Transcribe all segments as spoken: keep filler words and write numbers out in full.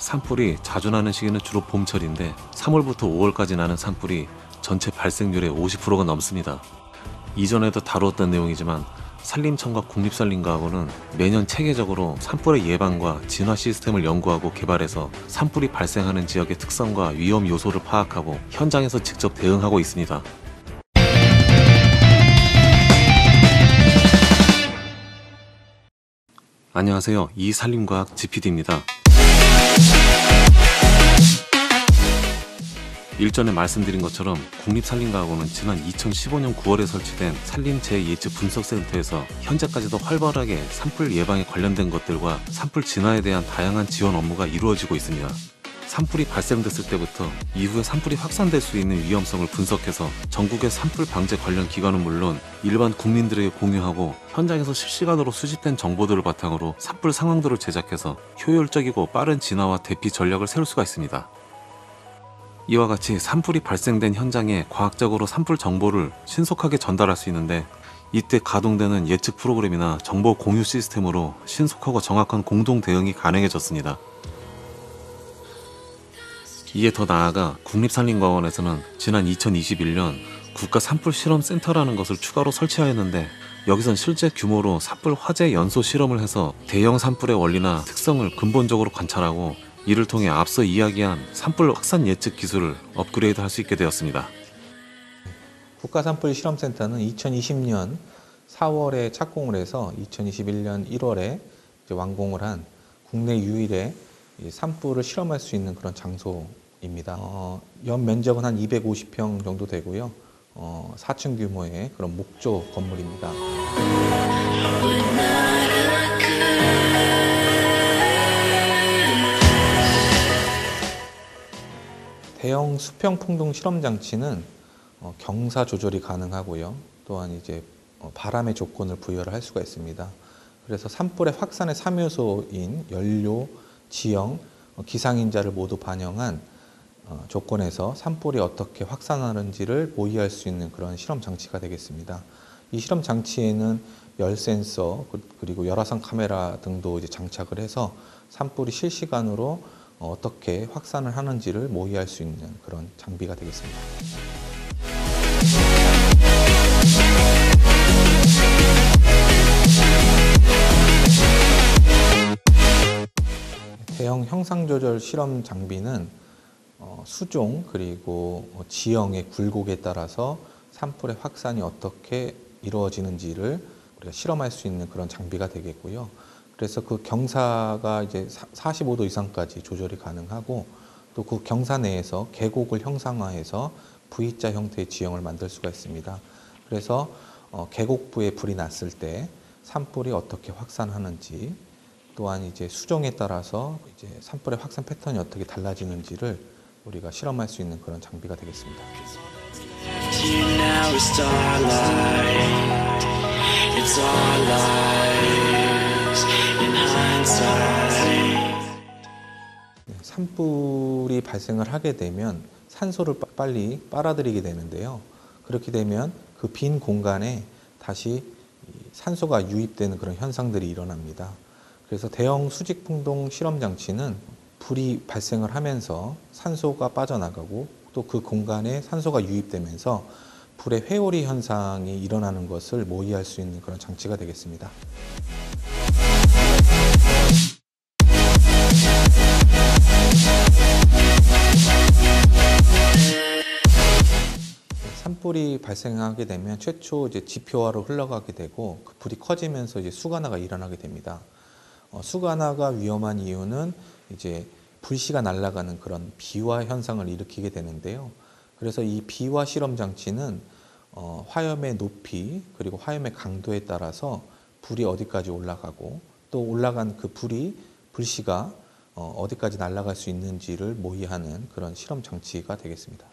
산불이 자주 나는 시기는 주로 봄철인데 삼월부터 오월까지 나는 산불이 전체 발생률의 오십 퍼센트가 넘습니다. 이전에도 다루었던 내용이지만 산림청과 국립산림과학원은 매년 체계적으로 산불의 예방과 진화 시스템을 연구하고 개발해서 산불이 발생하는 지역의 특성과 위험 요소를 파악하고 현장에서 직접 대응하고 있습니다. 안녕하세요. 이산림과학 지피디입니다. 일전에 말씀드린 것처럼 국립산림과학원은 지난 이천십오 년 구월에 설치된 산림재해예측 분석센터에서 현재까지도 활발하게 산불 예방에 관련된 것들과 산불 진화에 대한 다양한 지원 업무가 이루어지고 있습니다. 산불이 발생됐을 때부터 이후에 산불이 확산될 수 있는 위험성을 분석해서 전국의 산불 방제 관련 기관은 물론 일반 국민들에게 공유하고 현장에서 실시간으로 수집된 정보들을 바탕으로 산불 상황들을 제작해서 효율적이고 빠른 진화와 대피 전략을 세울 수가 있습니다. 이와 같이 산불이 발생된 현장에 과학적으로 산불 정보를 신속하게 전달할 수 있는데, 이때 가동되는 예측 프로그램이나 정보 공유 시스템으로 신속하고 정확한 공동 대응이 가능해졌습니다. 이에 더 나아가 국립산림과학원에서는 지난 이천이십일 년 국가산불실험센터라는 것을 추가로 설치하였는데, 여기선 실제 규모로 산불 화재 연소 실험을 해서 대형 산불의 원리나 특성을 근본적으로 관찰하고 이를 통해 앞서 이야기한 산불 확산 예측 기술을 업그레이드 할 수 있게 되었습니다. 국가산불실험센터는 이천이십 년 사월에 착공을 해서 이천이십일 년 일월에 이제 완공을 한 국내 유일의 산불을 실험할 수 있는 그런 장소입니다. 어, 연 면적은 한 이백오십 평 정도 되고요. 어, 사 층 규모의 그런 목조 건물입니다. 대형 수평 풍동 실험 장치는 어, 경사 조절이 가능하고요. 또한 이제 어, 바람의 조건을 부여를 할 수가 있습니다. 그래서 산불의 확산의 삼 요소인 연료, 지형, 어, 기상인자를 모두 반영한 어, 조건에서 산불이 어떻게 확산하는지를 모의할 수 있는 그런 실험 장치가 되겠습니다. 이 실험 장치에는 열 센서 그리고 열화상 카메라 등도 이제 장착을 해서 산불이 실시간으로 어떻게 확산을 하는지를 모의할 수 있는 그런 장비가 되겠습니다. 대형 형상조절 실험 장비는 수종 그리고 지형의 굴곡에 따라서 산불의 확산이 어떻게 이루어지는지를 우리가 실험할 수 있는 그런 장비가 되겠고요. 그래서 그 경사가 이제 사십오 도 이상까지 조절이 가능하고, 또 그 경사 내에서 계곡을 형상화해서 V자 형태의 지형을 만들 수가 있습니다. 그래서 어, 계곡부에 불이 났을 때 산불이 어떻게 확산하는지, 또한 이제 수종에 따라서 이제 산불의 확산 패턴이 어떻게 달라지는지를 우리가 실험할 수 있는 그런 장비가 되겠습니다. 산불이 발생을 하게 되면 산소를 빨리 빨아들이게 되는데요. 그렇게 되면 그 빈 공간에 다시 산소가 유입되는 그런 현상들이 일어납니다. 그래서 대형 수직풍동 실험 장치는 불이 발생을 하면서 산소가 빠져나가고 또 그 공간에 산소가 유입되면서 불의 회오리 현상이 일어나는 것을 모의할 수 있는 그런 장치가 되겠습니다. 산불이 발생하게 되면 최초 이제 지표화로 흘러가게 되고, 그 불이 커지면서 이제 수관화가 일어나게 됩니다. 어, 수관화가 위험한 이유는 이제 불씨가 날아가는 그런 비화 현상을 일으키게 되는데요. 그래서 이 비화 실험 장치는 어, 화염의 높이 그리고 화염의 강도에 따라서 불이 어디까지 올라가고, 또 올라간 그 불이 불씨가 어, 어디까지 날아갈 수 있는지를 모의하는 그런 실험 장치가 되겠습니다.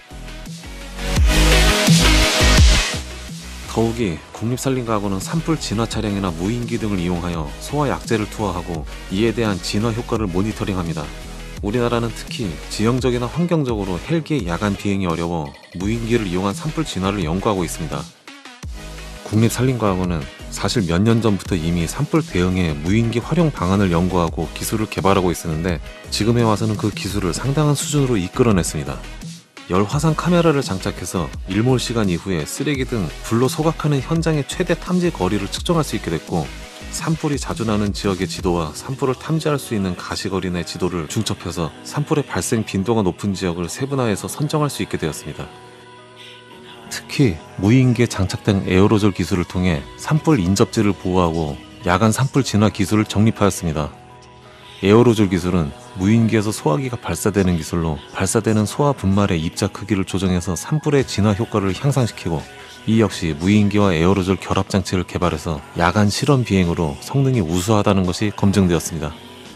더욱이 국립산림과학원은 산불 진화 차량이나 무인기 등을 이용하여 소화 약재를 투하하고 이에 대한 진화 효과를 모니터링합니다. 우리나라는 특히 지형적이나 환경적으로 헬기의 야간 비행이 어려워 무인기를 이용한 산불 진화를 연구하고 있습니다. 국립산림과학원은 사실 몇 년 전부터 이미 산불 대응에 무인기 활용 방안을 연구하고 기술을 개발하고 있었는데 지금에 와서는 그 기술을 상당한 수준으로 이끌어냈습니다. 열 화상 카메라를 장착해서 일몰 시간 이후에 쓰레기 등 불로 소각하는 현장의 최대 탐지 거리를 측정할 수 있게 됐고, 산불이 자주 나는 지역의 지도와 산불을 탐지할 수 있는 가시거리 내 지도를 중첩해서 산불의 발생 빈도가 높은 지역을 세분화해서 선정할 수 있게 되었습니다. 특히 무인기에 장착된 에어로졸 기술을 통해 산불 인접지를 보호하고 야간 산불 진화 기술을 정립하였습니다. 에어로졸 기술은 무인기에서 소화기가 발사되는 기술로 발사되는 소화 분말의 입자 크기를 조정해서 산불의 진화 효과를 향상시키고, 이 역시 무인기와 에어로졸 결합 장치를 개발해서 야간 실험 비행으로 성능이 우수하다는 것이 검증되었습니다.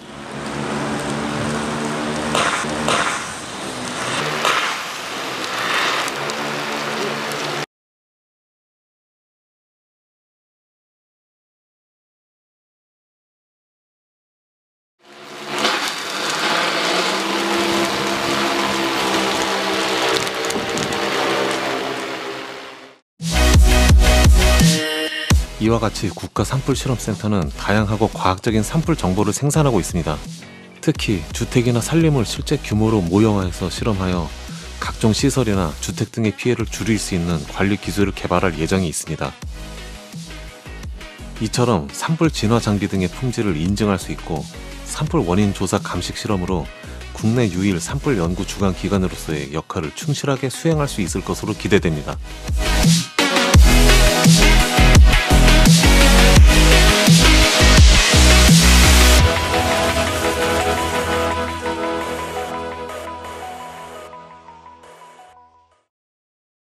이와 같이 국가산불실험센터는 다양하고 과학적인 산불 정보를 생산하고 있습니다. 특히 주택이나 산림을 실제 규모로 모형화해서 실험하여 각종 시설이나 주택 등의 피해를 줄일 수 있는 관리 기술을 개발할 예정이 있습니다. 이처럼 산불 진화 장비 등의 품질을 인증할 수 있고, 산불 원인 조사 감식 실험으로 국내 유일 산불 연구 주관 기관으로서의 역할을 충실하게 수행할 수 있을 것으로 기대됩니다.